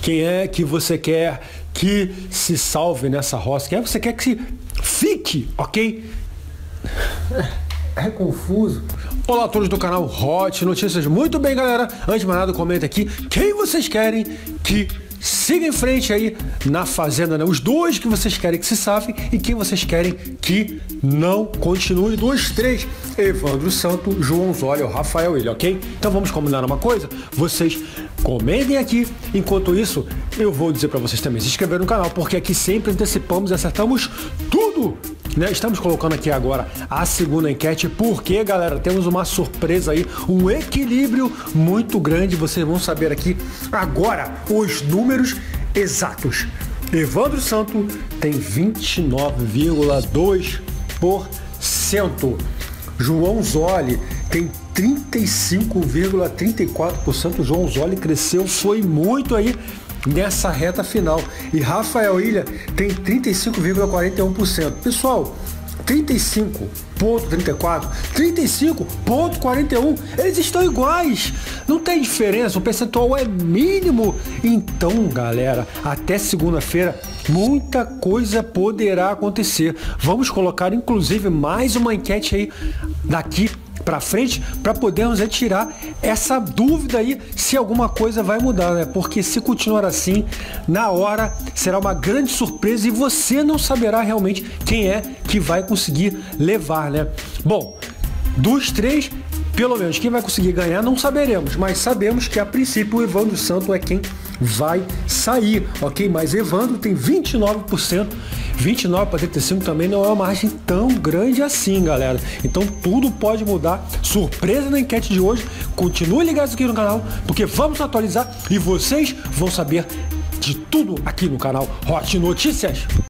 Quem é que você quer que se salve nessa roça? Quem é que você quer que fique, ok? É confuso. Olá a todos do canal Hot Notícias. Muito bem, galera. Antes de mais nada, comenta aqui quem vocês querem que siga em frente aí na fazenda, né? Os dois que vocês querem que se safem e quem vocês querem que não continue. 2, 3. Evandro Santo, João Zólia, Rafael Willian, ok? Então vamos combinar uma coisa? Vocês comentem aqui. Enquanto isso, eu vou dizer para vocês também se inscrever no canal, porque aqui sempre antecipamos e acertamos tudo, né? Estamos colocando aqui agora a segunda enquete, porque, galera, temos uma surpresa aí, um equilíbrio muito grande. Vocês vão saber aqui agora os números exatos. Evandro Santo tem 29,2%. João Zólia tem 35,34%. João Zólia cresceu, foi muito aí nessa reta final. E Rafael Willian tem 35,41%. Pessoal, 35,34%, 35,41%, eles estão iguais, não tem diferença, o percentual é mínimo. Então, galera, até segunda-feira muita coisa poderá acontecer. Vamos colocar inclusive mais uma enquete aí daqui para frente, para podermos retirar essa dúvida aí se alguma coisa vai mudar, né? Porque se continuar assim, na hora será uma grande surpresa e você não saberá realmente quem é que vai conseguir levar, né? Bom, dos três, pelo menos quem vai conseguir ganhar não saberemos, mas sabemos que a princípio o Evandro Santo é quem vai sair, ok? Mas Evandro tem 29%, 29 para 35 também não é uma margem tão grande assim, galera. Então tudo pode mudar. Surpresa na enquete de hoje. Continue ligados aqui no canal, porque vamos atualizar e vocês vão saber de tudo aqui no canal Hot Notícias.